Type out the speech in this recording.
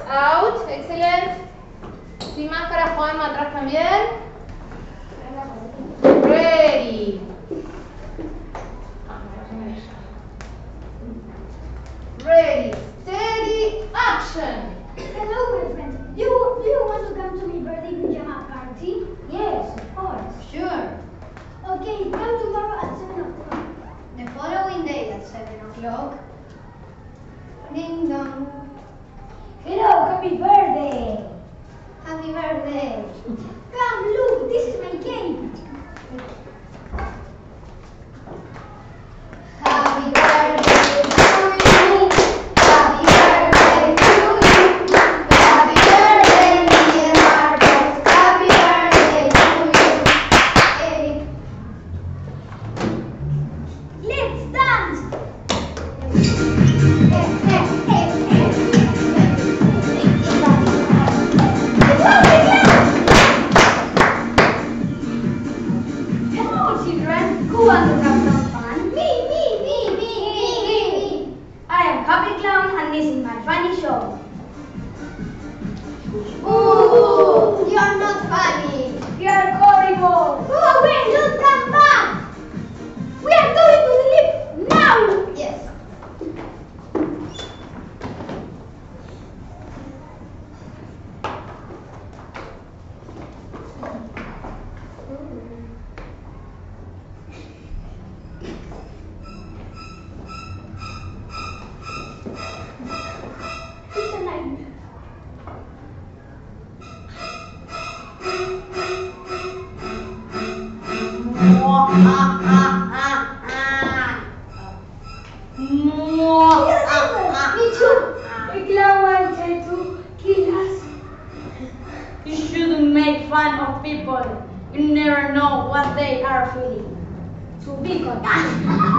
Out. Excelente. Sin máscara, Juan, atrás también. Ready. Ready, steady, action. Hello, my friends. Do you want to come to my birthday pajama party? Yes, of course. Sure. Okay, come tomorrow at 7 o'clock. The following day at 7 o'clock. Ding dong. Hello, happy birthday. Happy birthday. Come, look, this is my cake. Happy birthday to you. Happy birthday to you. Happy birthday, dear Marcos. Happy birthday to you. Let's dance. Hello, children. Who wants to have some fun? Me. I am Happy Clown and this is my funny show. Ooh, you're not funny. You are horrible. Go away, don't come back. We are going to sleep now. Yes. It's a night. Me too. The clown wanted to kill us. You shouldn't make fun of people. You never know what they are feeling. To be content.